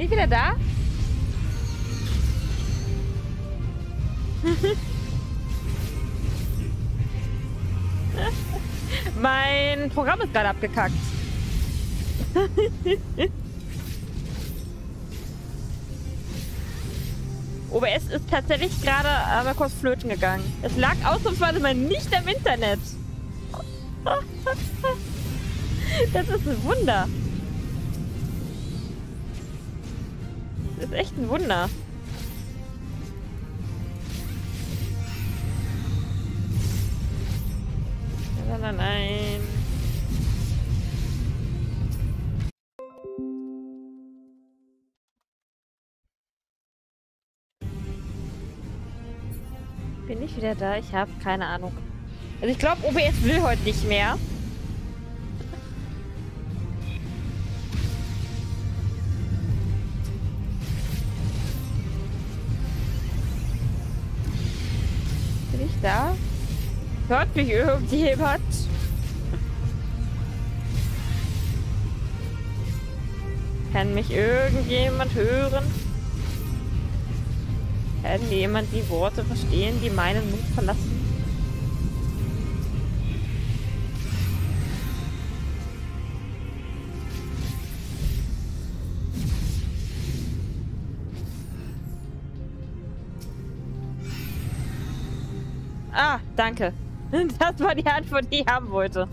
ich wieder da? Mein Programm ist gerade abgekackt. OBS ist tatsächlich gerade einmal kurz flöten gegangen. Es lag ausnahmsweise mal nicht am Internet. Das ist ein Wunder. Das ist echt ein Wunder. Nein, nein. Bin ich wieder da? Ich habe keine Ahnung. Also ich glaube, OBS will heute nicht mehr. Bin ich da? Hört mich irgendjemand? Kann mich irgendjemand hören? Kann jemand die Worte verstehen, die meinen Mund verlassen? Ah, danke. Das war die Antwort, die ich haben wollte.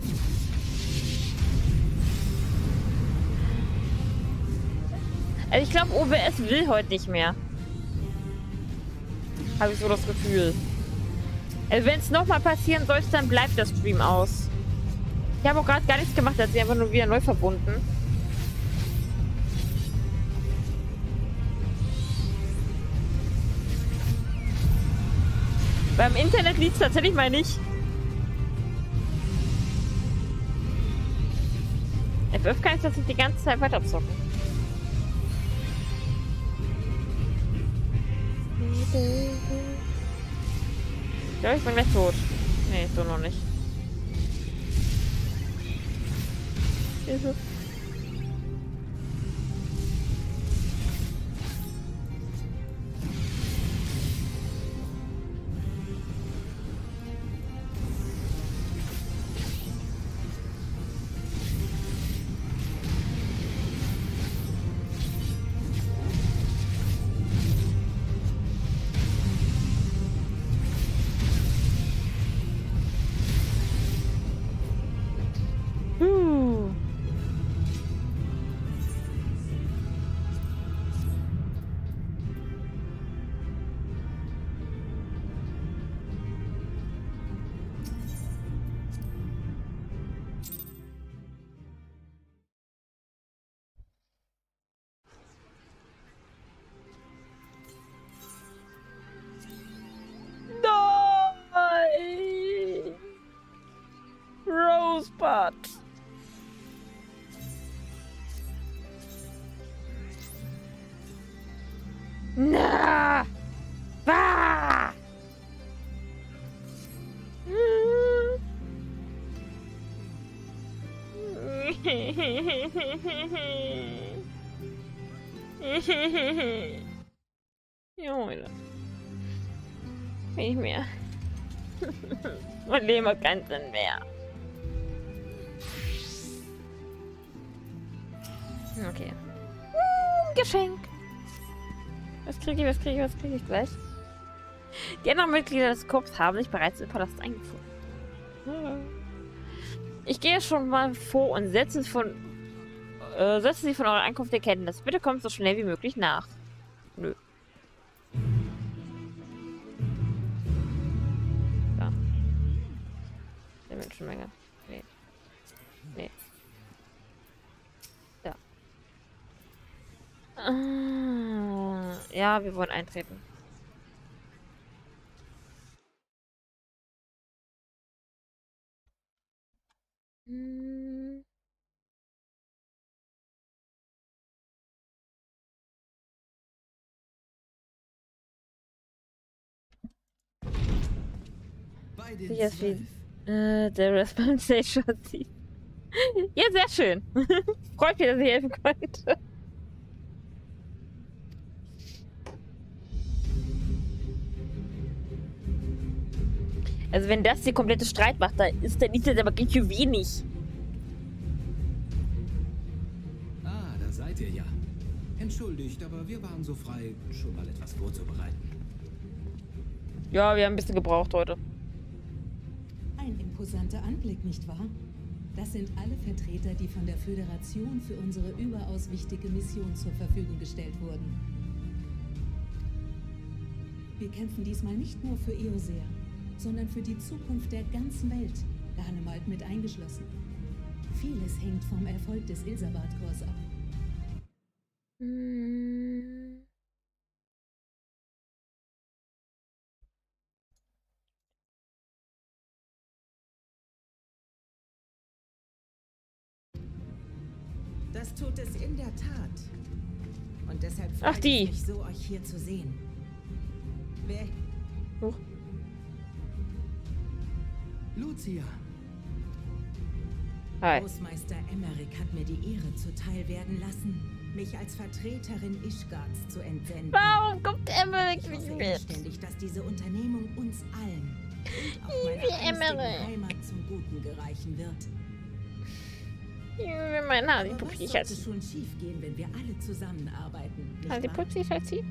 Also ich glaube, OBS will heute nicht mehr. Habe ich so das Gefühl. Also wenn es nochmal passieren sollte, dann bleibt der Stream aus. Ich habe auch gerade gar nichts gemacht, hat sie einfach nur wieder neu verbunden. Beim Internet liegt es tatsächlich mal nicht. FF kann ich tatsächlich die ganze Zeit weiter zocken. Ja, ich bin gleich tot. Nee, so noch nicht. Hilfe. Nein! Rosebud! Na! Bah! Junge. Nicht mehr. Mein Leben hat keinen Sinn mehr. Okay. Geschenk. Was kriege ich gleich? Die anderen Mitglieder des Korps haben sich bereits im Palast eingefunden. Ich gehe schon mal vor und setze sie von eurer Ankunft in Kenntnis. Bitte kommt so schnell wie möglich nach. Nö. Da. Der Menschenmenge. Nee. Nee. Da. Ja, wir wollen eintreten. Sicher ist wie der Rest beim Stage sieht. Ja, sehr schön. Freut mich, dass ich helfen konnte. Also wenn das die komplette Streitmacht da ist, dann ist das aber ganz schön wenig. Ah, da seid ihr ja. Entschuldigt, aber wir waren so frei, schon mal etwas vorzubereiten. Ja, wir haben ein bisschen gebraucht heute. Ein imposanter Anblick, nicht wahr? Das sind alle Vertreter, die von der Föderation für unsere überaus wichtige Mission zur Verfügung gestellt wurden. Wir kämpfen diesmal nicht nur für Eoser, sondern für die Zukunft der ganzen Welt, Garlemald mit eingeschlossen. Vieles hängt vom Erfolg des Ilsabard-Korps ab. Das tut es in der Tat. Und deshalb freut es mich so, euch hier zu sehen. Wer? Lucia. Hi. Großmeister Emmerich hat mir die Ehre zuteil werden lassen, mich als Vertreterin Ishgards zu entsenden. Warum kommt Emmerich nicht mit? Ich hoffe inständig, dass diese Unternehmung uns allen und auch meiner einstigen Heimat zum Guten gereichen wird. Mein Hasi-Pupsi sollte schon schief gehen, wenn wir alle zusammenarbeiten? Hasi-Pupsi, Schatzi.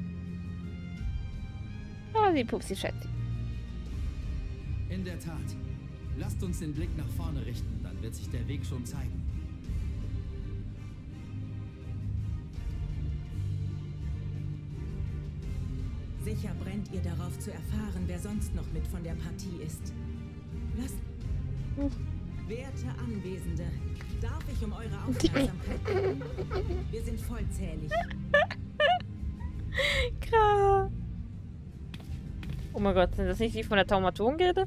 Hasi-Pupsi, Schatzi. In der Tat. Lasst uns den Blick nach vorne richten, dann wird sich der Weg schon zeigen. Sicher brennt ihr darauf zu erfahren, wer sonst noch mit von der Partie ist. Lasst... Werte Anwesende, darf ich um eure Aufmerksamkeit bitten? Wir sind vollzählig. Krass. Oh mein Gott, sind das nicht die von der Taumaturmgilde?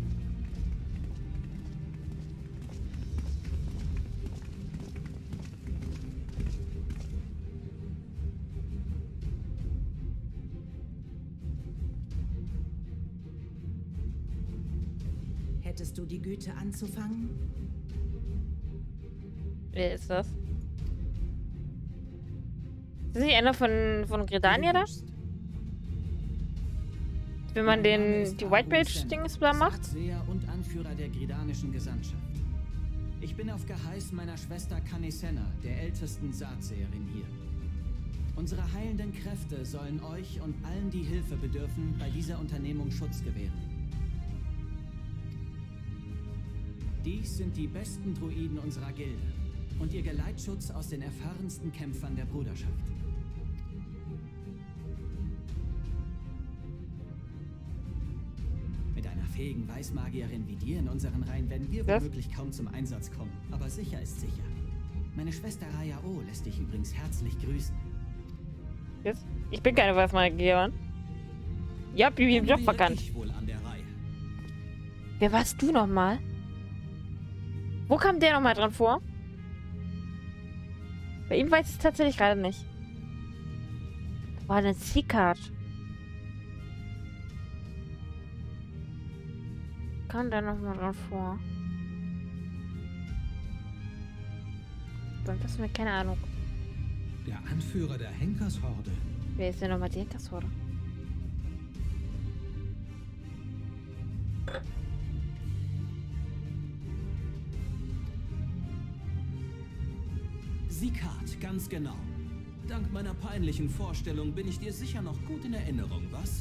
Hättest du die Güte anzufangen? Wer ist das? Ist nicht einer von Gridania da? Wenn man die White Mage-Dings da macht? Seher und Anführer der gridanischen Gesandtschaft. Ich bin auf Geheiß meiner Schwester Kanisena, der ältesten Saatseherin hier. Unsere heilenden Kräfte sollen euch und allen, die Hilfe bedürfen, bei dieser Unternehmung Schutz gewähren. Dies sind die besten Druiden unserer Gilde und ihr Geleitschutz aus den erfahrensten Kämpfern der Bruderschaft. Mit einer fähigen Weißmagierin wie dir in unseren Reihen werden wir womöglich kaum zum Einsatz kommen, aber sicher ist sicher. Meine Schwester Raya O lässt dich übrigens herzlich grüßen. Jetzt? Ich bin keine Weißmagierin. Ja, Bibi im Job verkannt. Wer warst du nochmal? Wo kam der nochmal dran vor? Bei ihm weiß ich es tatsächlich gerade nicht. War eine Seacard. Kam der nochmal dran vor? Dann hast du mir keine Ahnung. Der Anführer der Henkershorde. Wer ist denn nochmal die Henkershorde? Seacard, ganz genau. Dank meiner peinlichen Vorstellung bin ich dir sicher noch gut in Erinnerung, was?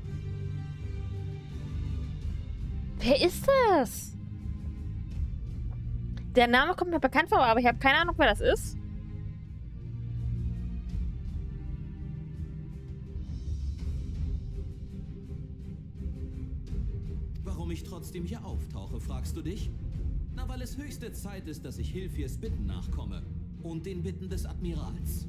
Wer ist das? Der Name kommt mir bekannt vor, aber ich habe keine Ahnung, wer das ist. Warum ich trotzdem hier auftauche, fragst du dich? Na, weil es höchste Zeit ist, dass ich Hilfirs Bitten nachkomme. Und den Bitten des Admirals.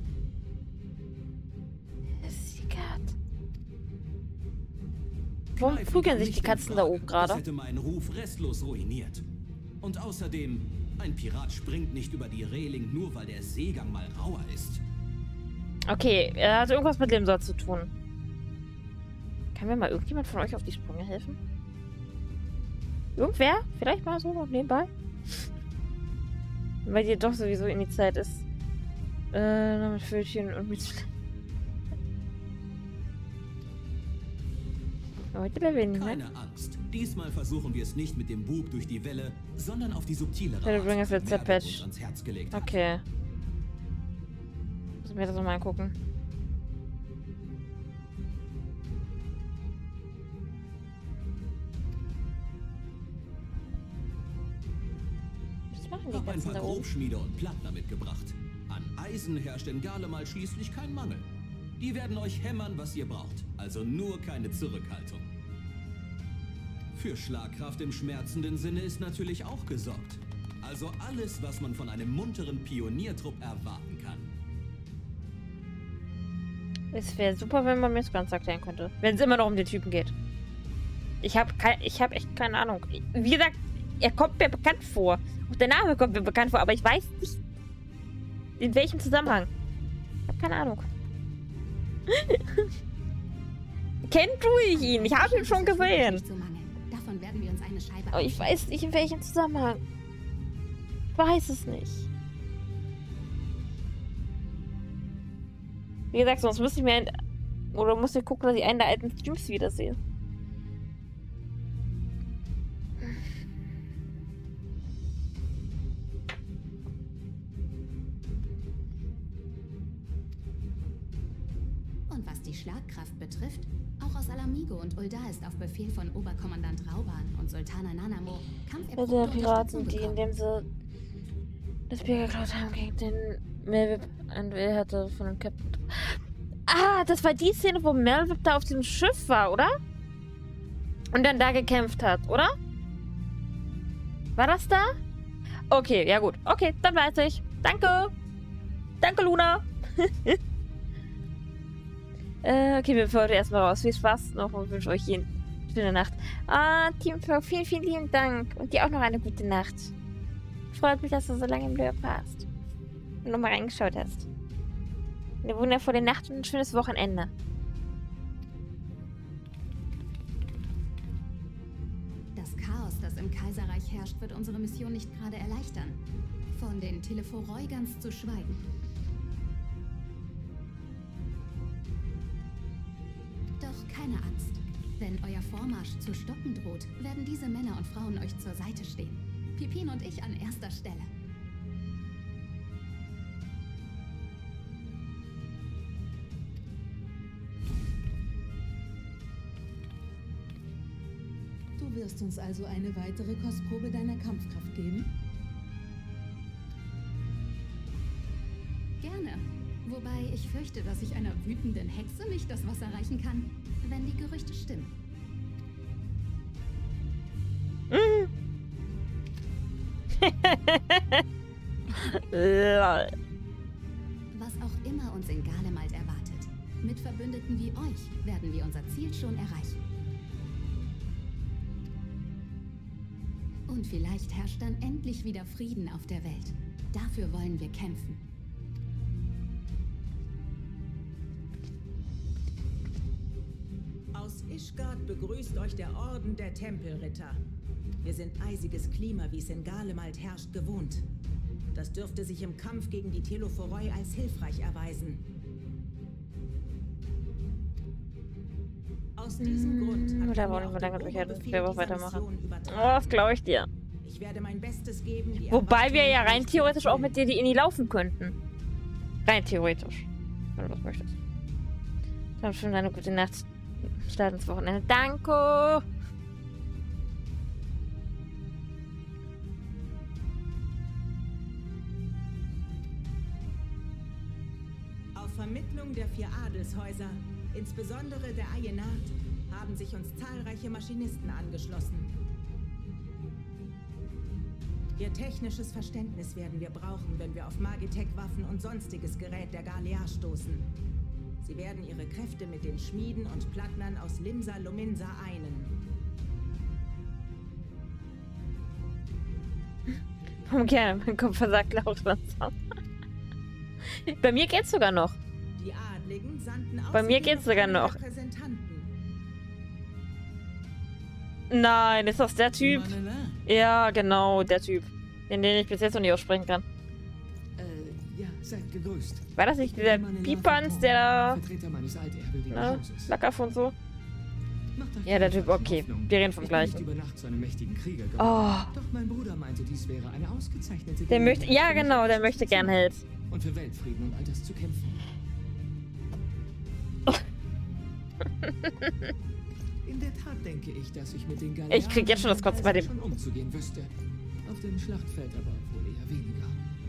Warum prügeln sich die Katzen da oben gerade? Das hätte meinen Ruf restlos ruiniert. Und außerdem, ein Pirat springt nicht über die Reling, nur weil der Seegang mal rauer ist. Okay, er hat irgendwas mit Limsa zu tun. Kann mir mal irgendjemand von euch auf die Sprünge helfen? Irgendwer? Vielleicht mal so noch nebenbei? Weil dir doch sowieso in die Zeit ist. Noch mit Fötchen und mit... Keine Angst. Diesmal versuchen wir es nicht mit dem Bug durch die Welle, sondern auf die subtilere Shadowbringers wird zerpatcht. ans Herz gelegt hat. Okay. Muss ich mir das nochmal angucken. Was machen die Hab ein ganzen paar da oben? Grobschmiede und Plattner mitgebracht. An Eisen herrscht in Garlemald schließlich kein Mangel. Die werden euch hämmern, was ihr braucht. Also nur keine Zurückhaltung. Für Schlagkraft im schmerzenden Sinne ist natürlich auch gesorgt. Also alles, was man von einem munteren Pioniertrupp erwarten kann. Es wäre super, wenn man mir das Ganze erklären könnte. Wenn es immer noch um den Typen geht. Ich habe echt keine Ahnung. Wie gesagt, er kommt mir bekannt vor. Auch der Name kommt mir bekannt vor, aber ich weiß nicht, in welchem Zusammenhang. Ich habe keine Ahnung. Kennt tue ich ihn. Ich habe ihn schon gesehen. Davon werden wir uns eine Scheibe. Aber ich weiß nicht, in welchem Zusammenhang. Ich weiß es nicht. Wie gesagt, sonst müsste ich mir muss ich gucken, dass ich einen der alten Streams wiedersehe. Und was die Schlagkraft betrifft, auch aus Alamigo und Ul'dah ist auf Befehl von Oberkommandant Rauban und Sultana Nanamo Der Piraten, die in dem sie das Bier geklaut haben, gegen den Melvip ein Will hatte von dem Captain. Ah, das war die Szene, wo Melvip da auf diesem Schiff war, oder? Und dann da gekämpft hat, oder? War das da? Okay, ja gut. Okay, dann weiß ich. Danke. Danke, Luna. Okay, wir fahren erstmal raus. Viel Spaß noch und wünsche euch eine schöne Nacht. Team Frau, vielen, vielen lieben Dank. Und dir auch noch eine gute Nacht. Freut mich, dass du so lange im Lurk warst. Und nochmal reingeschaut hast. Eine wundervolle Nacht und ein schönes Wochenende. Das Chaos, das im Kaiserreich herrscht, wird unsere Mission nicht gerade erleichtern. Von den Telephoroi ganz zu schweigen. Doch keine Angst. Wenn euer Vormarsch zu stocken droht, werden diese Männer und Frauen euch zur Seite stehen. Pipin und ich an erster Stelle. Du wirst uns also eine weitere Kostprobe deiner Kampfkraft geben? Gerne. Wobei ich fürchte, dass ich einer wütenden Hexe nicht das Wasser reichen kann, wenn die Gerüchte stimmen. Was auch immer uns in Garlemald erwartet, mit Verbündeten wie euch werden wir unser Ziel schon erreichen. Und vielleicht herrscht dann endlich wieder Frieden auf der Welt. Dafür wollen wir kämpfen. Aus Ishgard begrüßt euch der Orden der Tempelritter. Wir sind eisiges Klima, wie es in Garlemald herrscht, gewohnt. Das dürfte sich im Kampf gegen die Telephoroi als hilfreich erweisen. Aus diesem Grund da wollen wir lange durch weitermachen. Oh, das glaube ich dir. Ich werde mein Bestes geben. Wobei wir ja rein theoretisch auch mit dir die Inni laufen könnten. Rein theoretisch. Wenn du das möchtest. Dann schon eine gute Nacht. Start ins Wochenende. Danke! Auf Vermittlung der 4 Adelshäuser, insbesondere der Ayenat, haben sich uns zahlreiche Maschinisten angeschlossen. Ihr technisches Verständnis werden wir brauchen, wenn wir auf Magitech-Waffen und sonstiges Gerät der Galea stoßen. Sie werden ihre Kräfte mit den Schmieden und Plattnern aus Limsa Lominsa einen. Okay, mein Kopf versagt langsam. Bei mir geht's sogar noch. Die Adligen sandten Bei mir geht's sogar noch. Repräsentanten. Nein, ist das der Typ? Manela. Ja, genau, der Typ. Den ich bis jetzt noch nicht aussprechen kann. Ja, seid gegrüßt. War das nicht dieser Pipans, der da... Vertreter meines altehrwürdigen Ne? Hauses. Lackaff und so? Ja, der Typ, okay. Wir reden vom Gleichen. Über Nacht zu einem mächtigen Krieger geworden. Oh. Doch mein Bruder meinte, dies wäre eine ausgezeichnete Der möchte, ja Gelegenheit, genau, für der mich möchte gern Held. und für Weltfrieden und all das zu kämpfen. In der Tat denke ich, dass ich mit den Galeanen Ich krieg jetzt schon das Kotzen bei dem. schon umzugehen wüsste. Auf dem Schlachtfeld aber wohl eher weniger.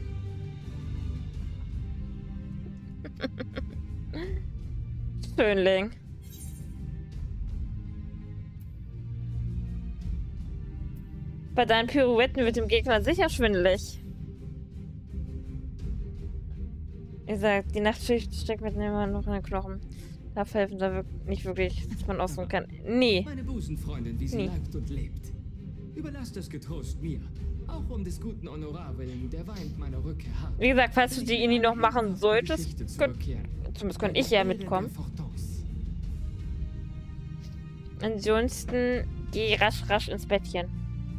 Schönling. Bei deinen Pirouetten wird dem Gegner sicher schwindelig. Ihr sagt, die Nachtschicht steckt mit immer noch in den Knochen. Darf helfen, da nicht wirklich, dass man ausruhen kann. Nee. Meine Busenfreundin, wie sie Nee. leibt und lebt. Überlasst das getrost mir. Auch um des guten Honorar willen, der weint meiner Rückkehr hart. Wie gesagt, falls du die Inni noch machen Geschichte solltest, zurückkehren. zumindest könnte ich ja mitkommen. Ansonsten geh rasch ins Bettchen.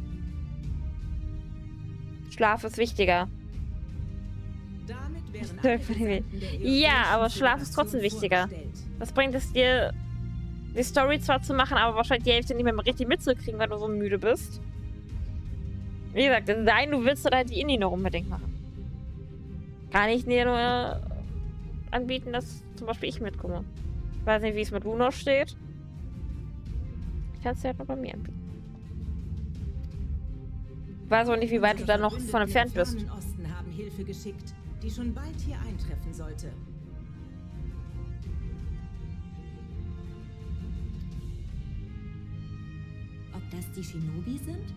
Schlaf ist wichtiger. Damit wären Ja, alle Gesandten der Ja, aber europäischen Schlaf ist trotzdem Föderation wichtiger. vorgestellt. Was bringt es dir, die Story zwar zu machen, aber wahrscheinlich die Hälfte nicht mehr richtig mitzukriegen, weil du so müde bist? Wie gesagt, nein, du willst halt die Indie noch unbedingt machen. Kann ich dir nur anbieten, dass zum Beispiel ich mitkomme. Ich weiß nicht, wie es mit Luna steht. Ich kann es ja halt nur bei mir anbieten. Ich weiß auch nicht, wie weit du da noch Unsere von entfernt Verbündeten bist. im Fernen Osten haben Hilfe geschickt, die schon bald hier eintreffen sollte. Ob das die Shinobi sind?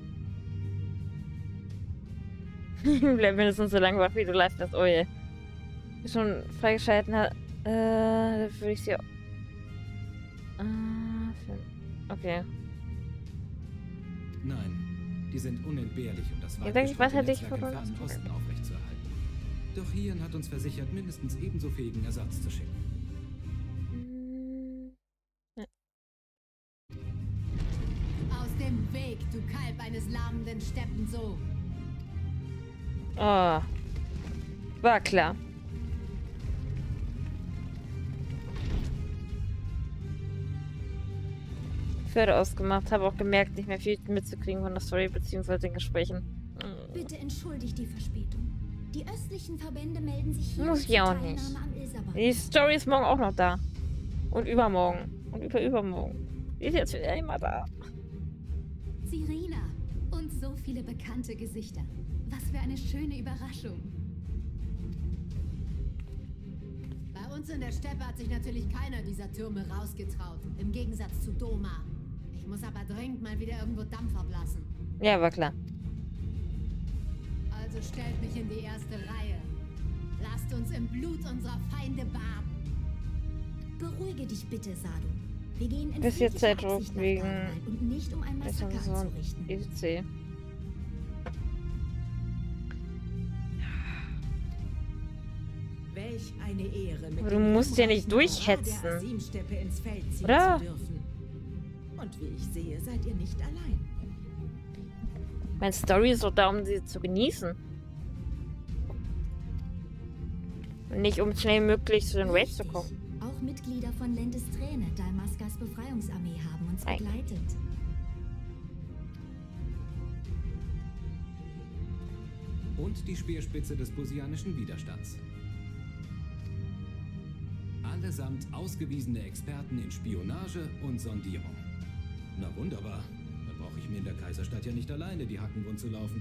Bleib mindestens so lange wach, wie du live bist. Oh je. Schon freigeschalten hat. Da würde ich sie. Okay. Nein, die sind unentbehrlich, um das Ja, denke ich, was hätte ich Netzwerk im von uns Fernen Osten aufrechtzuerhalten. Doch Hien hat uns versichert, mindestens ebenso fähigen Ersatz zu schicken. Aus dem Weg, du Kalb eines lahmenden Steppenso. Oh. War klar. Pferde ausgemacht, habe auch gemerkt, nicht mehr viel mitzukriegen von der Story bzw. den Gesprächen. Bitte entschuldigt die Verspätung. Die östlichen Verbände melden sich hier Muss zur ich auch Teilnahme nicht. am Ilserbad. Die Story ist morgen auch noch da. Und übermorgen. Und übermorgen. Die ist jetzt wieder immer da. Sirena. Und so viele bekannte Gesichter. Was für eine schöne Überraschung. Bei uns in der Steppe hat sich natürlich keiner dieser Türme rausgetraut. Im Gegensatz zu Doma. Ich muss aber dringend mal wieder irgendwo Dampf ablassen. Ja, war klar. Also stellt mich in die erste Reihe. Lasst uns im Blut unserer Feinde baden. Beruhige dich bitte, Sadu. Wir gehen in Bis jetzt friedlicher Zeitdruck Absicht nach wegen- Garmal und nicht um ein Ist Massaker so ein anzurichten. EC. Welch eine Ehre, mit Aber dem du musst ja nicht ruhmreichen Aura durchhetzen. der Asimsteppe ins Feld ziehen Oder? zu dürfen. Und wie ich sehe, seid ihr nicht allein. Meine Story ist doch da, um sie zu genießen. Und nicht um schnell möglich zu den Raids zu kommen. Auch Mitglieder von Lendes Träne, Dalmaskas Befreiungsarmee, haben uns Ei. begleitet. Und die Speerspitze des bosianischen Widerstands. Allesamt ausgewiesene Experten in Spionage und Sondierung. Na wunderbar. Dann brauche ich mir in der Kaiserstadt ja nicht alleine die Hacken wund zu laufen.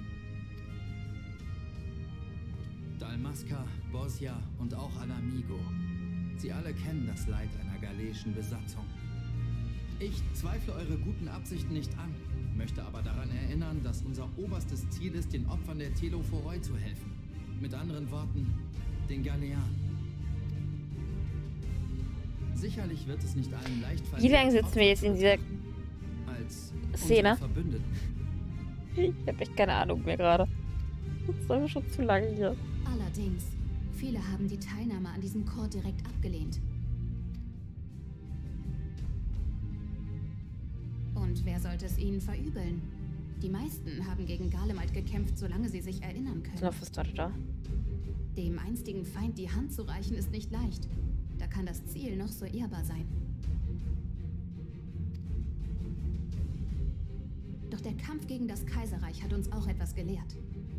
Dalmasca, Bosja und auch Alamigo. Sie alle kennen das Leid einer galeischen Besatzung. Ich zweifle eure guten Absichten nicht an, möchte aber daran erinnern, dass unser oberstes Ziel ist, den Opfern der Telophoroi zu helfen. Mit anderen Worten, den Galeanen. Sicherlich wird es nicht allen leicht fallen. Wie lange sitzen wir jetzt in dieser als Szene? unsere Verbündeten. Ich habe echt keine Ahnung mehr gerade. Das ist aber schon zu lange hier. Allerdings, viele haben die Teilnahme an diesem Chor direkt abgelehnt. Und wer sollte es ihnen verübeln? Die meisten haben gegen Garlemald gekämpft, solange sie sich erinnern Ist können. noch was da? Dem einstigen Feind die Hand zu reichen, ist nicht leicht. Da kann das Ziel noch so ehrbar sein. der Kampf gegen das Kaiserreich hat uns auch etwas gelehrt.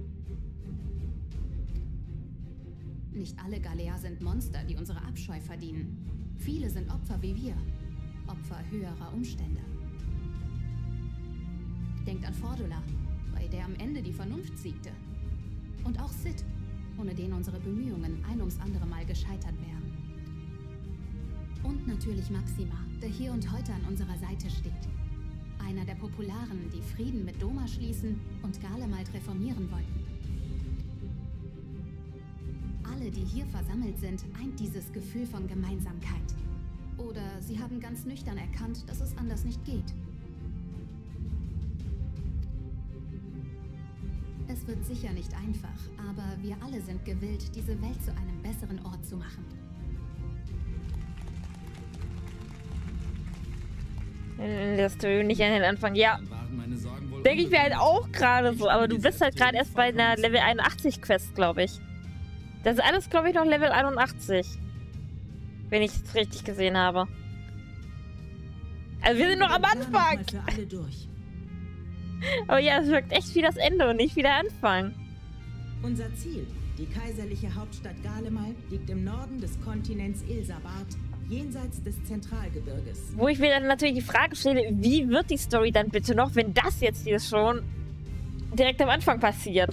Nicht alle Galea sind Monster, die unsere Abscheu verdienen. Viele sind Opfer wie wir. Opfer höherer Umstände. Denkt an Fordula, bei der am Ende die Vernunft siegte. Und auch Sid, ohne den unsere Bemühungen ein ums andere Mal gescheitert wären. Und natürlich Maxima, der hier und heute an unserer Seite steht. Einer der Popularen, die Frieden mit Doma schließen und Garlemald reformieren wollten. Alle, die hier versammelt sind, eint dieses Gefühl von Gemeinsamkeit. Oder sie haben ganz nüchtern erkannt, dass es anders nicht geht. Es wird sicher nicht einfach, aber wir alle sind gewillt, diese Welt zu einem besseren Ort zu machen. Lässt du nicht an den Anfang? Ja. Denke ich mir halt auch gerade so, aber du bist halt gerade erst bei einer Level 81 Quest, glaube ich. Das ist alles, glaube ich, noch Level 81. Wenn ich es richtig gesehen habe. Also wir sind noch am Anfang. Aber ja, es wirkt echt wie das Ende und nicht wie der Anfang. Unser Ziel, die kaiserliche Hauptstadt Garlemald, liegt im Norden des Kontinents Ilsabard, jenseits des Zentralgebirges. Wo ich mir dann natürlich die Frage stelle, wie wird die Story dann bitte noch, wenn das jetzt hier schon direkt am Anfang passiert?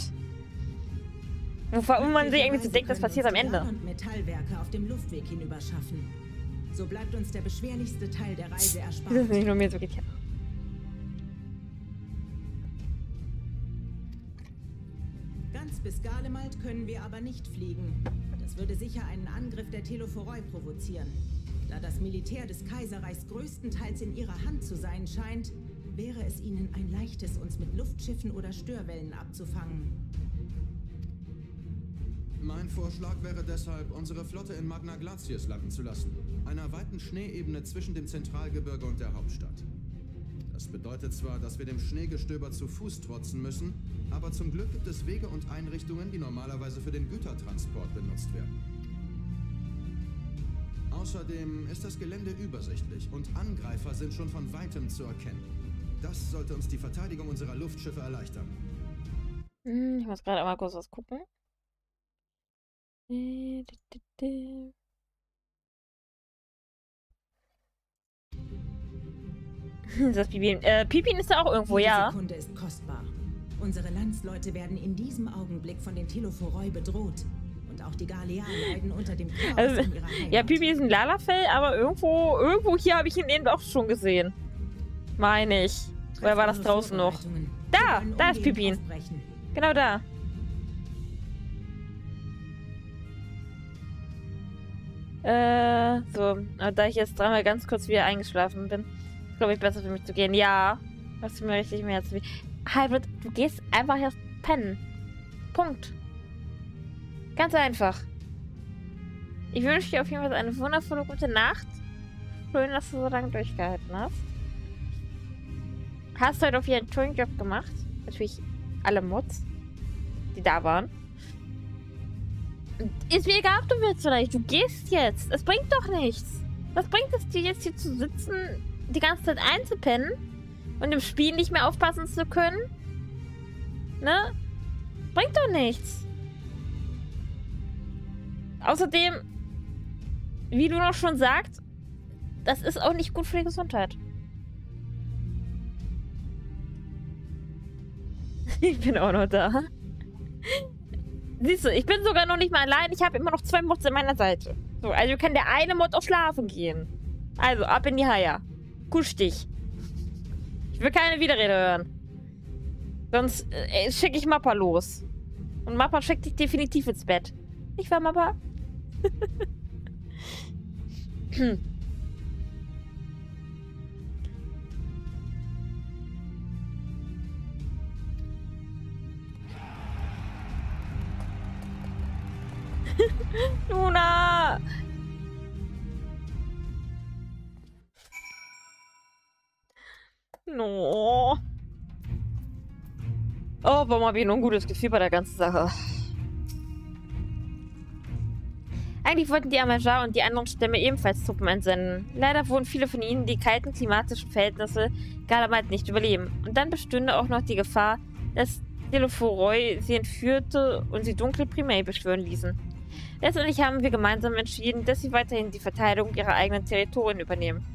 Wovon man sich irgendwie so denkt, das passiert am Ende. Und Metallwerke auf dem Luftweg hinüber schaffen. So bleibt uns der beschwerlichste Teil der Reise erspart. Das ist nicht nur mir so geht, ja. Ganz bis Garlemald können wir aber nicht fliegen. Das würde sicher einen Angriff der Telophoroi provozieren. Da das Militär des Kaiserreichs größtenteils in ihrer Hand zu sein scheint, wäre es ihnen ein leichtes, uns mit Luftschiffen oder Störwellen abzufangen. Mein Vorschlag wäre deshalb, unsere Flotte in Magna Glacies landen zu lassen. Einer weiten Schneeebene zwischen dem Zentralgebirge und der Hauptstadt. Das bedeutet zwar, dass wir dem Schneegestöber zu Fuß trotzen müssen, aber zum Glück gibt es Wege und Einrichtungen, die normalerweise für den Gütertransport benutzt werden. Außerdem ist das Gelände übersichtlich und Angreifer sind schon von Weitem zu erkennen. Das sollte uns die Verteidigung unserer Luftschiffe erleichtern. Ich muss gerade einmal kurz was gucken. Das Pipin. Pipin ist da auch irgendwo, ja. Die Sekunde ist kostbar. Unsere Landsleute werden in diesem Augenblick von den Telophoroi bedroht. Und auch die Galea leiden unter dem Chaos Also, in ihrer Heimat. ja, Pipi ist ein Lalafell, aber irgendwo hier habe ich ihn eben auch schon gesehen. Meine ich. Oder war das draußen noch? Da ist Pipin. Genau da. So, da ich jetzt dreimal ganz kurz wieder eingeschlafen bin, ist, glaube ich, besser für mich zu gehen. Ja, hast du mir richtig im Herzen. Hybrid, du gehst einfach erst pennen. Punkt. Ganz einfach. Ich wünsche dir auf jeden Fall eine wundervolle gute Nacht. Schön, dass du so lange durchgehalten hast. Hast heute auf jeden Fall einen tollen Job gemacht. Natürlich alle Mods, die da waren. Ist mir egal, ob du willst oder nicht. Du gehst jetzt. Es bringt doch nichts. Was bringt es dir jetzt hier zu sitzen, die ganze Zeit einzupennen und im Spiel nicht mehr aufpassen zu können? Ne? Bringt doch nichts. Außerdem, wie du noch schon sagst, das ist auch nicht gut für die Gesundheit. Ich bin auch noch da. Siehst du, ich bin sogar noch nicht mal allein. Ich habe immer noch 2 Mods an meiner Seite. So, also kann der eine Mod auch schlafen gehen. Also, ab in die Haia. Kusch dich. Ich will keine Widerrede hören. Sonst schicke ich Mappa los. Und Mappa schickt dich definitiv ins Bett. Nicht wahr, Mappa? Luna! No. Oh, warum habe ich nur ein gutes Gefühl bei der ganzen Sache? Eigentlich wollten die Amajar und die anderen Stämme ebenfalls Truppen entsenden. Leider wurden viele von ihnen die kalten klimatischen Verhältnisse Galamalt nicht überleben. Und dann bestünde auch noch die Gefahr, dass Delphoroy sie entführte und sie dunkle Primär beschwören ließen. Letztendlich haben wir gemeinsam entschieden, dass sie weiterhin die Verteidigung ihrer eigenen Territorien übernehmen.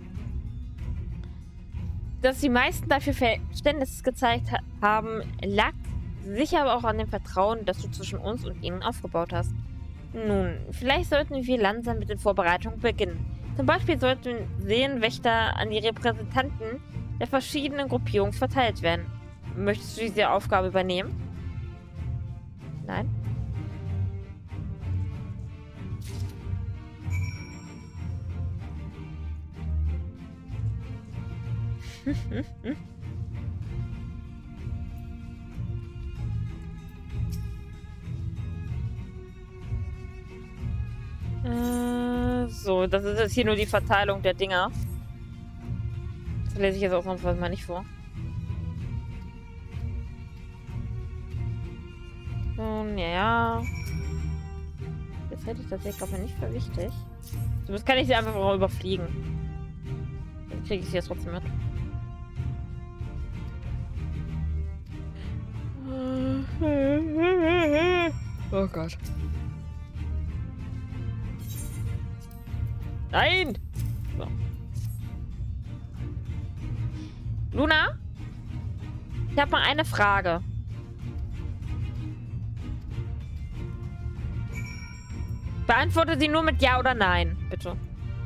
Dass die meisten dafür Verständnis gezeigt haben, lag sicher aber auch an dem Vertrauen, das du zwischen uns und ihnen aufgebaut hast. Nun, vielleicht sollten wir langsam mit den Vorbereitungen beginnen. Zum Beispiel sollten Seenwächter an die Repräsentanten der verschiedenen Gruppierungen verteilt werden. Möchtest du diese Aufgabe übernehmen? Nein? So, das ist jetzt hier nur die Verteilung der Dinger. Das lese ich jetzt ausnahmsweise mal nicht vor. Ja. Jetzt hätte ich das hier, glaube ich, nicht für wichtig. Somit kann ich sie einfach auch überfliegen. Dann kriege ich sie jetzt trotzdem mit. Oh Gott. Nein! So. Luna? Ich habe mal eine Frage. Beantworte sie nur mit Ja oder Nein, bitte.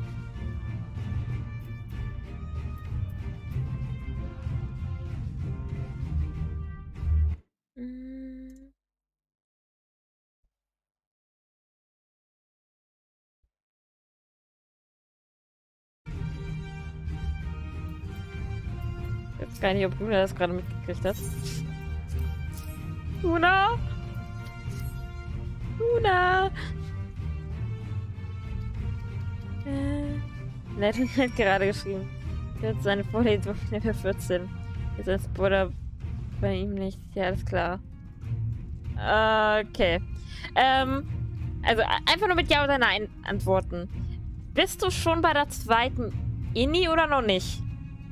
Ich weiß gar nicht, ob Luna das gerade mitgekriegt hat. Luna? Luna? Leitung hat gerade geschrieben. Er hat seine Vorlesung Level 14. Ist ein Spoiler bei ihm nicht. Ja, alles klar. Okay. Also einfach nur mit Ja oder Nein antworten. Bist du schon bei der zweiten Inni oder noch nicht?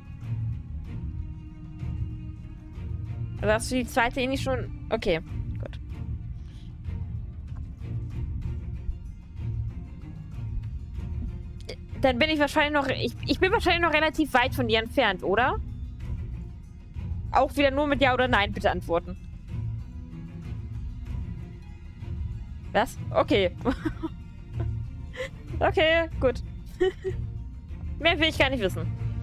Also hast du die zweite Inni schon... Okay, gut. Dann bin ich wahrscheinlich noch... Ich bin wahrscheinlich noch relativ weit von dir entfernt, oder? Auch wieder nur mit Ja oder Nein bitte antworten. Was? Okay. Okay, gut. Mehr will ich gar nicht wissen.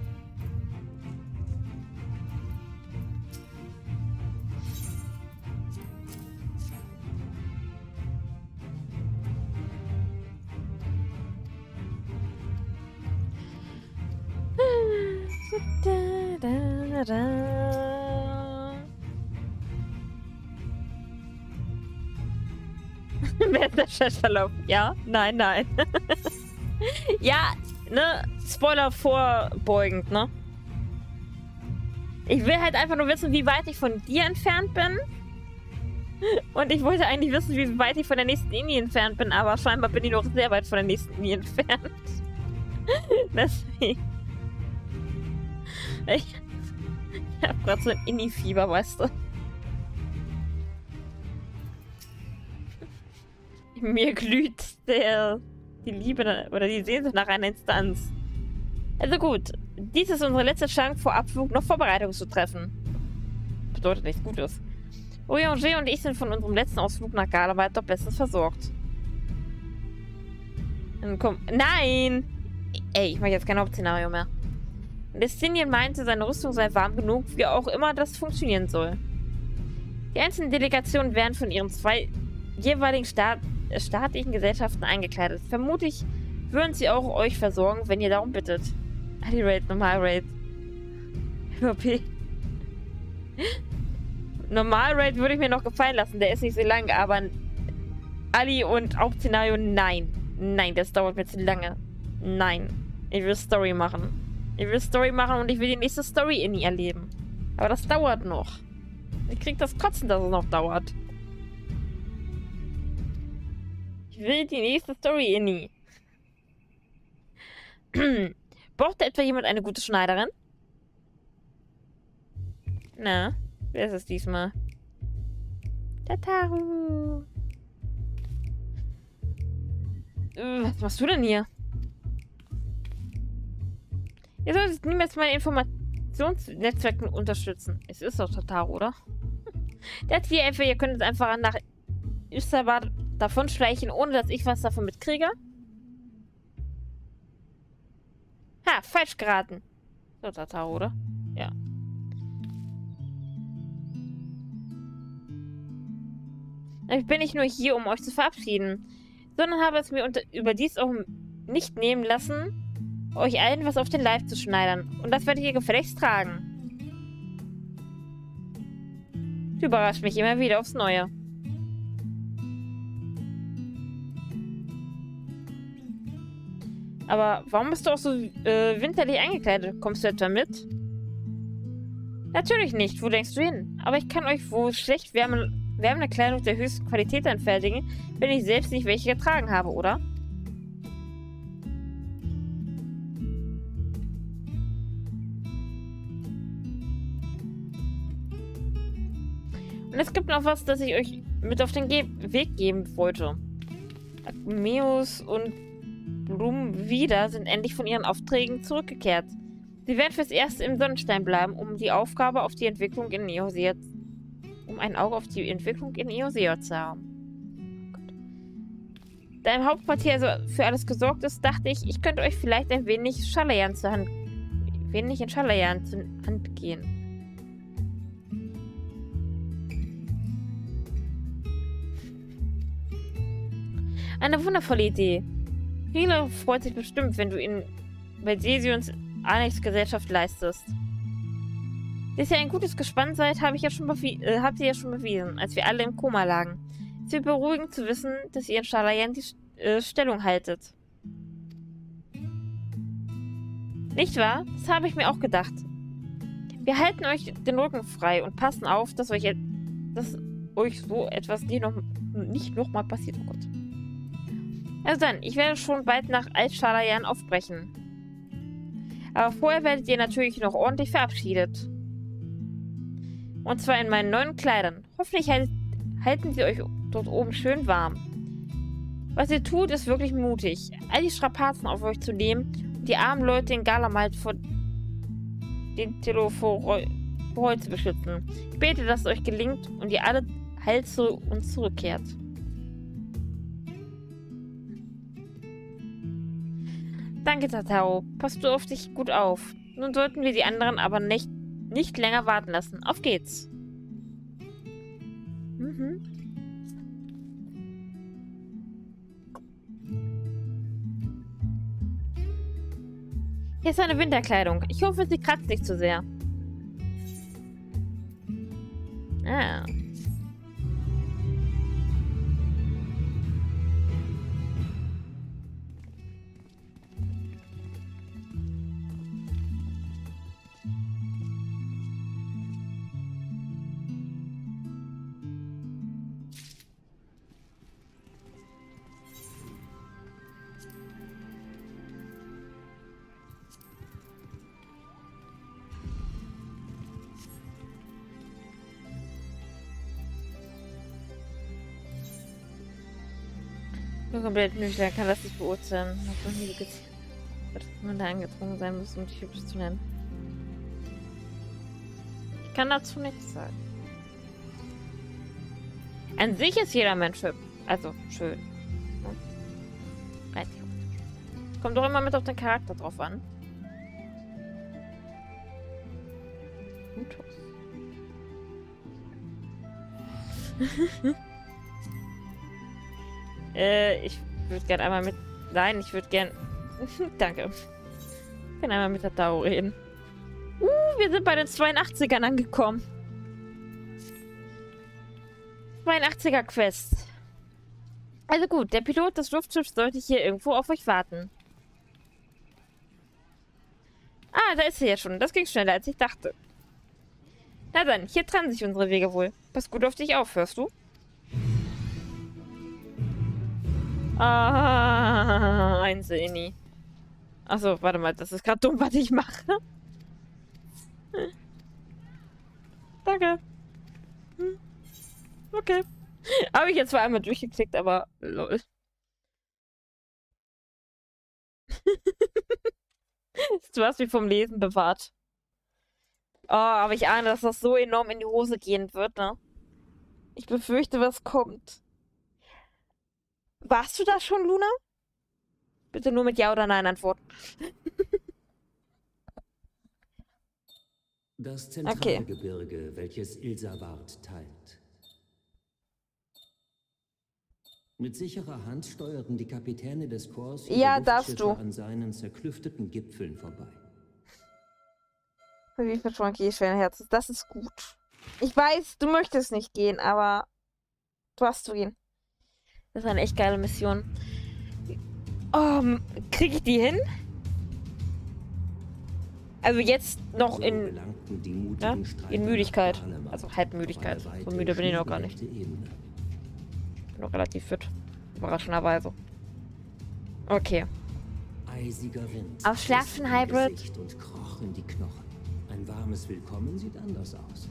Wer ist der Chatverlauf? Ja? Nein, nein. Ja, ne? Spoiler vorbeugend, ne? Ich will halt einfach nur wissen, wie weit ich von dir entfernt bin. Und ich wollte eigentlich wissen, wie weit ich von der nächsten Linie entfernt bin, aber scheinbar bin ich noch sehr weit von der nächsten Linie entfernt. Deswegen. Ich hab grad so ein Inni-Fieber, weißt du. Mir glüht die Liebe oder die Sehnsucht nach einer Instanz. Also gut, dies ist unsere letzte Chance vor Abflug noch Vorbereitungen zu treffen. Bedeutet nichts Gutes. Oyonge und ich sind von unserem letzten Ausflug nach Galamalt doch bestens versorgt. Dann komm. Nein! Ey, ich mache jetzt kein Hauptszenario mehr. Destinien meinte, seine Rüstung sei warm genug, wie auch immer das funktionieren soll. Die einzelnen Delegationen werden von ihren zwei jeweiligen staatlichen Gesellschaften eingekleidet. Vermutlich würden sie auch euch versorgen, wenn ihr darum bittet. Ali Raid, Normal Raid. Okay. Normal Raid würde ich mir noch gefallen lassen, der ist nicht so lang, aber Ali und Hauptszenario, nein. Nein, das dauert mir zu lange. Nein. Ich will Story machen. Ich will Story machen und ich will die nächste Story in ihr erleben. Aber das dauert noch. Ich krieg das Kotzen, dass es noch dauert. Ich will die nächste Story, Inni. Braucht etwa jemand eine gute Schneiderin? Na, wer ist es diesmal? Tataru. Was machst du denn hier? Ihr solltet niemals meine Informationsnetzwerke unterstützen. Es ist doch Tataru, oder? Der hat hier einfach, ihr könnt einfach nach Isabad davonschleichen, ohne dass ich was davon mitkriege. Ha, falsch geraten. So, Tataru, oder? Ja. Ich bin nicht nur hier, um euch zu verabschieden, sondern habe es mir überdies auch nicht nehmen lassen, euch allen was auf den Leib zu schneidern. Und das werdet ihr gefälligst tragen. Du überrascht mich immer wieder aufs Neue. Aber warum bist du auch so winterlich eingekleidet? Kommst du etwa mit? Natürlich nicht. Wo denkst du hin? Aber ich kann euch wohl schlecht wärmende Kleidung der höchsten Qualität anfertigen, wenn ich selbst nicht welche getragen habe, oder? Und es gibt noch was, das ich euch mit auf den Weg geben wollte. Meus und Blumwider sind endlich von ihren Aufträgen zurückgekehrt. Sie werden fürs Erste im Sonnenstein bleiben, um ein Auge auf die Entwicklung in Eosea zu haben. Da im Hauptquartier also für alles gesorgt ist, dachte ich könnte euch vielleicht ein wenig in Schalayan zur Hand gehen. Eine wundervolle Idee. Rila freut sich bestimmt, wenn du ihn bei Sesions Gesellschaft leistest. Dass ihr ein gutes Gespann seid, habt ihr ja schon bewiesen, als wir alle im Koma lagen. Es wird beruhigend zu wissen, dass ihr in Schalayan die Stellung haltet. Nicht wahr? Das habe ich mir auch gedacht. Wir halten euch den Rücken frei und passen auf, dass euch so etwas nicht nochmal passiert. Oh Gott. Also dann, ich werde schon bald nach Alt-Schalayan aufbrechen. Aber vorher werdet ihr natürlich noch ordentlich verabschiedet. Und zwar in meinen neuen Kleidern. Hoffentlich halten sie euch dort oben schön warm. Was ihr tut, ist wirklich mutig. All die Strapazen auf euch zu nehmen und die armen Leute in Galamalt vor den Telephoroi zu beschützen. Ich bete, dass es euch gelingt und ihr alle heil zu uns zurückkehrt. Danke, Tataru. Passt du auf dich gut auf. Nun sollten wir die anderen aber nicht länger warten lassen. Auf geht's. Hier ist eine Winterkleidung. Ich hoffe, sie kratzt nicht zu sehr. Ah. Nur komplett nüchtern kann das nicht beurteilen. Ich habe noch nie gesehen, dass man da angezwungen sein muss, um dich hübsch zu nennen. Ich kann dazu nichts sagen. An sich ist jeder Mensch hübsch. Also schön. Rein theoretisch. Kommt doch immer mit auf den Charakter drauf an. Ich würde gerne einmal mit... Nein, ich würde gerne... Danke. Ich kann einmal mit der Tau reden. Wir sind bei den 82ern angekommen. 82er Quest. Also gut, der Pilot des Luftschiffs sollte hier irgendwo auf euch warten. Ah, da ist sie ja schon. Das ging schneller, als ich dachte. Na dann, hier trennen sich unsere Wege wohl. Pass gut auf dich auf, hörst du? Ah, ein Seni. Achso, warte mal, das ist gerade dumm, was ich mache. Danke. Okay. Habe ich jetzt zwar einmal durchgeklickt, aber lol. Du hast mich vom Lesen bewahrt. Oh, aber ich ahne, dass das so enorm in die Hose gehen wird, ne? Ich befürchte, was kommt. Warst du da schon, Luna? Bitte nur mit Ja oder Nein antworten. Das Zentralgebirge, welches Ilsaward teilt. Mit sicherer Hand steuerten die Kapitäne des Korps ja, darfst du an seinen zerklüfteten Gipfeln vorbei. Wie viel Schwanky schweren Herzens. Das ist gut. Ich weiß, du möchtest nicht gehen, aber du hast zu gehen. Das ist eine echt geile Mission. Krieg ich die hin? Also jetzt noch in Müdigkeit. Also Halbmüdigkeit. So müde bin ich noch gar nicht. Ich bin noch relativ fit. Überraschenderweise. Okay. Auf Schlafen Hybrid. Und kroch in die Knochen. Ein warmes Willkommen sieht anders aus.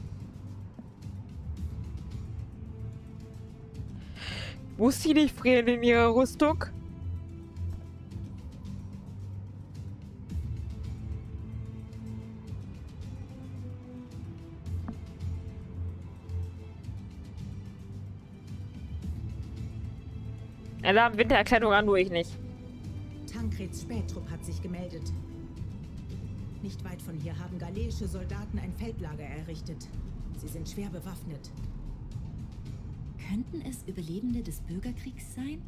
Muss sie nicht frieren in ihrer Rüstung? Er hat Wintererkleidung an, nur ich nicht. Tankreds Spähtrupp hat sich gemeldet. Nicht weit von hier haben galeische Soldaten ein Feldlager errichtet. Sie sind schwer bewaffnet. Könnten es Überlebende des Bürgerkriegs sein?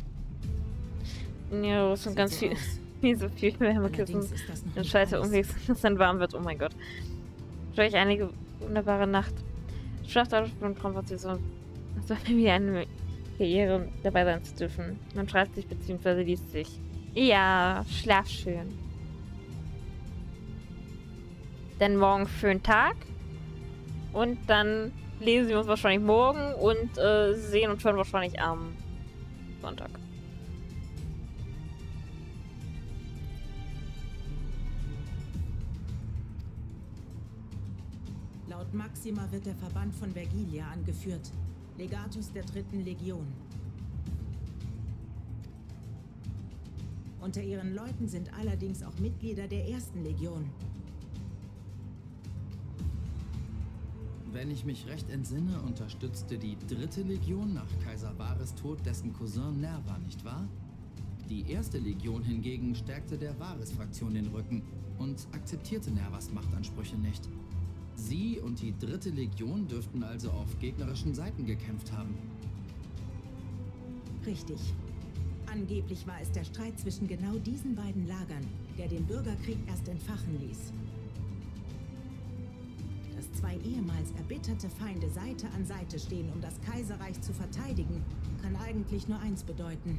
Ja, das sind ganz viel. Wie so viel Wärmekissen. Dann Schalter umwegs, dass es dann warm wird. Oh mein Gott. Vielleicht einige wunderbare Nacht. Schlacht und Konversation. Es war mir wieder eine Karriere, dabei sein zu dürfen. Man schreibt sich bzw. liest sich. Ja, schlaf schön. Denn morgen schönen Tag. Und dann lesen wir uns wahrscheinlich morgen und sehen und hören wahrscheinlich am Sonntag. Laut Maxima wird der Verband von Vergilia angeführt. Legatus der 3. Legion. Unter ihren Leuten sind allerdings auch Mitglieder der 1. Legion. Wenn ich mich recht entsinne, unterstützte die 3. Legion nach Kaiser Varys Tod dessen Cousin Nerva, nicht wahr? Die 1. Legion hingegen stärkte der Varys-Fraktion den Rücken und akzeptierte Nervas Machtansprüche nicht. Sie und die 3. Legion dürften also auf gegnerischen Seiten gekämpft haben. Richtig. Angeblich war es der Streit zwischen genau diesen beiden Lagern, der den Bürgerkrieg erst entfachen ließ. Dass zwei ehemals erbitterte Feinde Seite an Seite stehen, um das Kaiserreich zu verteidigen, kann eigentlich nur eins bedeuten.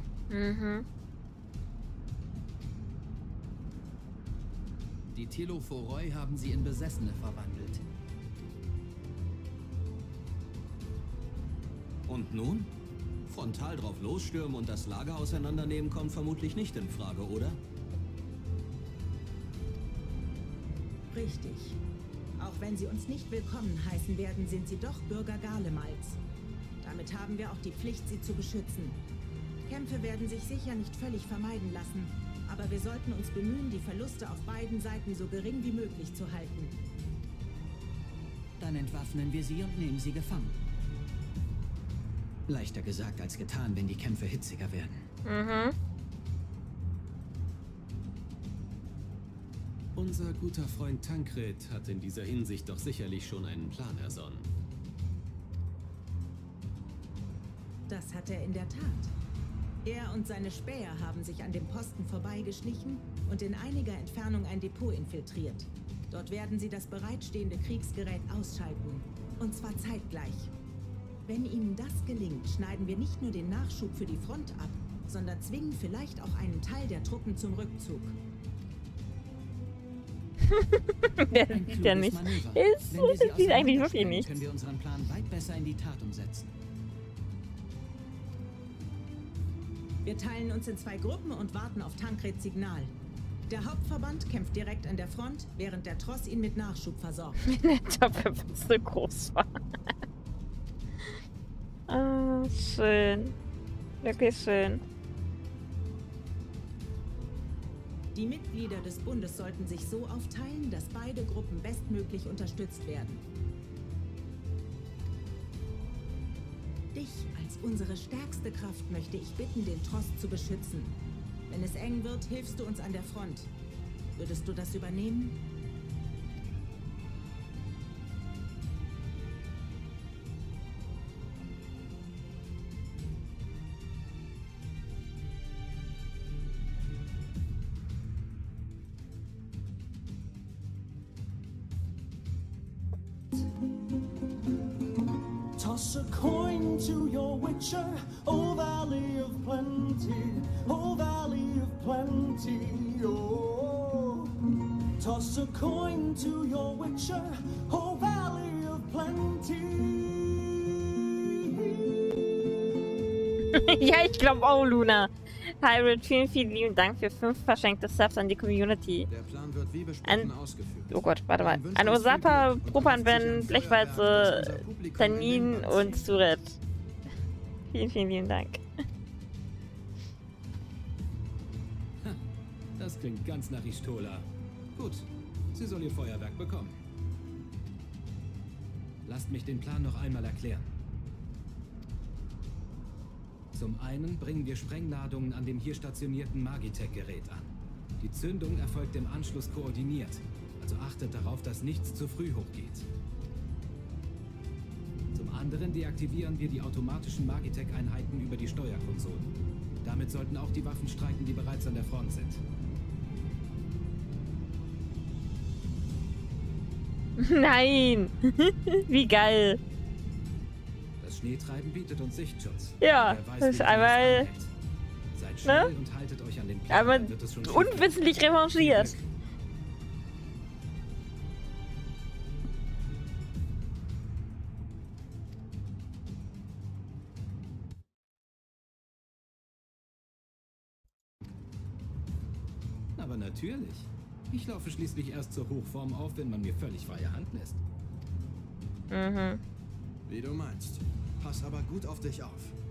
Die Telophoroi haben sie in Besessene verwandelt. Und nun? Frontal drauf losstürmen und das Lager auseinandernehmen kommt vermutlich nicht in Frage, oder? Richtig. Auch wenn sie uns nicht willkommen heißen werden, sind sie doch Bürger Garlemals. Damit haben wir auch die Pflicht, sie zu beschützen. Kämpfe werden sich sicher nicht völlig vermeiden lassen, aber wir sollten uns bemühen, die Verluste auf beiden Seiten so gering wie möglich zu halten. Dann entwaffnen wir sie und nehmen sie gefangen. Leichter gesagt als getan, wenn die Kämpfe hitziger werden. Unser guter Freund Tankred hat in dieser Hinsicht doch sicherlich schon einen Plan ersonnen. Das hat er in der Tat. Er und seine Späher haben sich an dem Posten vorbeigeschlichen und in einiger Entfernung ein Depot infiltriert. Dort werden sie das bereitstehende Kriegsgerät ausschalten. Und zwar zeitgleich. Wenn ihnen das gelingt, schneiden wir nicht nur den Nachschub für die Front ab, sondern zwingen vielleicht auch einen Teil der Truppen zum Rückzug. Der sieht ja nicht. Das sieht eigentlich wirklich nicht. Können wir unseren Plan weit besser in die Tat umsetzen. Wir teilen uns in 2 Gruppen und warten auf Tankreds Signal. Der Hauptverband kämpft direkt an der Front, während der Tross ihn mit Nachschub versorgt. Dafür, was so groß war. Ah, schön. Wirklich schön. Die Mitglieder des Bundes sollten sich so aufteilen, dass beide Gruppen bestmöglich unterstützt werden. Dich als unsere stärkste Kraft möchte ich bitten, den Tross zu beschützen. Wenn es eng wird, hilfst du uns an der Front. Würdest du das übernehmen? Toss a coin to your witcher, oh valley of plenty, oh valley of plenty, oh. Toss a coin to your witcher, oh valley of plenty. Ja, ich glaube auch, Luna. Hyrule, vielen, vielen lieben Dank für 5 verschenkte Subs an die Community. Der Plan wird wie besprochen ausgeführt. Oh Gott, warte mal. An Osapa, Propan, Ben, Blechwalze, Tanin und Suret. Vielen, vielen lieben Dank. Das klingt ganz nach Ishtola. Gut, sie soll ihr Feuerwerk bekommen. Lasst mich den Plan noch einmal erklären. Zum einen bringen wir Sprengladungen an dem hier stationierten Magitech-Gerät an. Die Zündung erfolgt im Anschluss koordiniert, also achtet darauf, dass nichts zu früh hochgeht. Zum anderen deaktivieren wir die automatischen Magitech-Einheiten über die Steuerkonsolen. Damit sollten auch die Waffen streiken, die bereits an der Front sind. Nein! Wie geil! Das Schneetreiben bietet uns Sichtschutz. Ja, das ist einmal... Seid schnell und haltet euch an den Plan, aber dann wird es schon unwissentlich revanchiert. Aber natürlich. Ich laufe schließlich erst zur Hochform auf, wenn man mir völlig freie Hand lässt. Mhm. Wie du meinst. Pass aber gut auf dich auf.